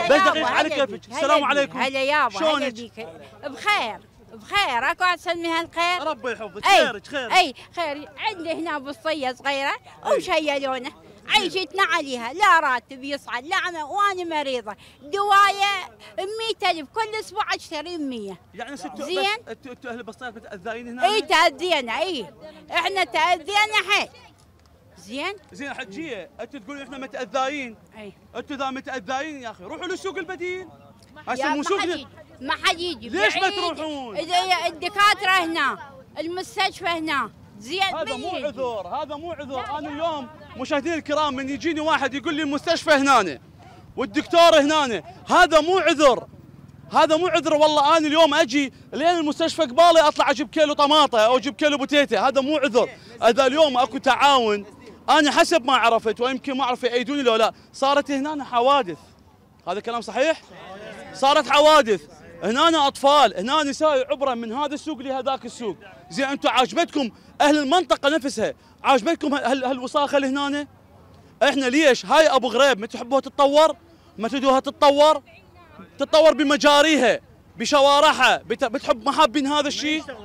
بس دقيقة على كيفك. السلام عليكم. هلا يابا. شلونك؟ بخير بخير. اكو احسن من هالخير. ربي يحفظك. خيرك خير. اي خير. عندي هنا بصيه صغيره وشيلونه عيشتنا عليها، لا راتب يصعد لا عمل، وانا مريضه، دوايه 100,000 كل اسبوع اشتري 100. يعني ستو زين. انتوا اهل البسطات متاذين هنا؟ اي تاذينا. اي احنا تاذينا حيل. زين. زين حجيه، انتوا تقولون احنا متاذين. اي انتوا اذا متاذين يا اخي روحوا للسوق البديل. هسه يا مو ما سوق. حد يجي. ما حد يجي. ليش ما بعيد. تروحون؟ الدكاتره هنا، المستشفى هنا. زين. هذا مو عذر، هذا مو عذر. انا اليوم مشاهدينا الكرام من يجيني واحد يقول لي المستشفى هنا والدكتور هنا، هذا مو عذر. هذا مو عذر. والله انا اليوم اجي لين المستشفى قبالي اطلع اجيب كيلو طماطه او اجيب كيلو بوتيته، هذا مو عذر. اذا اليوم اكو تعاون، انا حسب ما عرفت ويمكن ما اعرف يأيدوني لو لا، صارت هنا حوادث. هذا كلام صحيح؟ صارت حوادث هنا، اطفال هنا، نساء عبره من هذا السوق لهذاك السوق. زين انتم عاجبتكم اهل المنطقه نفسها، عاجبتكم هالوساخه اللي هنا؟ احنا ليش هاي ابو غريب ما تحبوها تتطور؟ ما تدوها تتطور؟ تتطور بمجاريها بشوارعها، بتحب ما حابين هذا الشيء؟